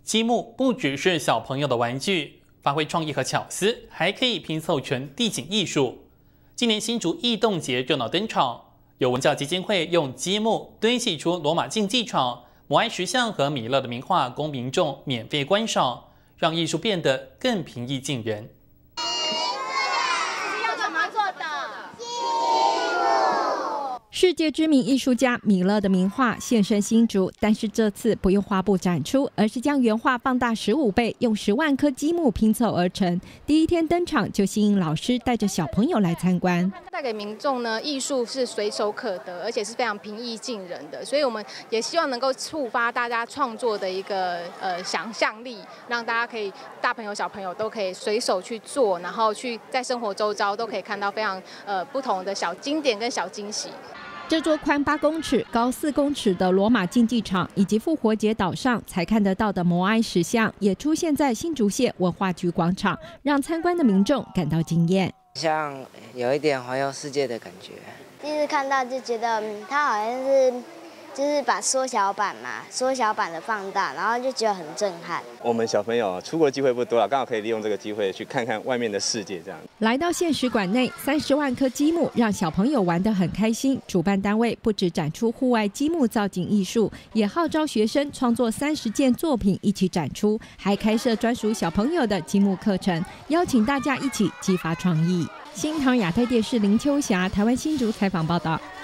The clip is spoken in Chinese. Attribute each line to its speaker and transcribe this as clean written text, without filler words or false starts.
Speaker 1: 积木不只是小朋友的玩具，发挥创意和巧思，还可以拼凑成地景艺术。今年新竹艺动节热闹登场，有文教基金会用积木堆砌出罗马竞技场、摩埃石像和米勒的名画，供民众免费观赏，让艺术变得更平易近人。
Speaker 2: 世界知名艺术家米勒的名画现身新竹，但是这次不用画布展出，而是将原画放大15倍，用10万颗积木拼凑而成。第一天登场就吸引老师带着小朋友来参观。
Speaker 3: 带给民众呢，艺术是随手可得，而且是非常平易近人的，所以我们也希望能够触发大家创作的一个想象力，让大家可以大朋友小朋友都可以随手去做，然后去在生活周遭都可以看到非常不同的小经典跟小惊喜。
Speaker 2: 这座宽8公尺、高4公尺的罗马竞技场，以及复活节岛上才看得到的摩埃石像，也出现在新竹县文化局广场，让参观的民众感到惊艳。
Speaker 4: 像有一点环游世界的感觉。
Speaker 5: 第一次看到就觉得，它好像就是把缩小版的放大，然后就觉得很震撼。
Speaker 6: 我们小朋友出国机会不多了，刚好可以利用这个机会去看看外面的世界。这样
Speaker 2: 来到现实馆内，30万颗积木让小朋友玩得很开心。主办单位不只展出户外积木造景艺术，也号召学生创作30件作品一起展出，还开设专属小朋友的积木课程，邀请大家一起激发创意。新唐亚太电视林秋霞，台湾新竹采访报道。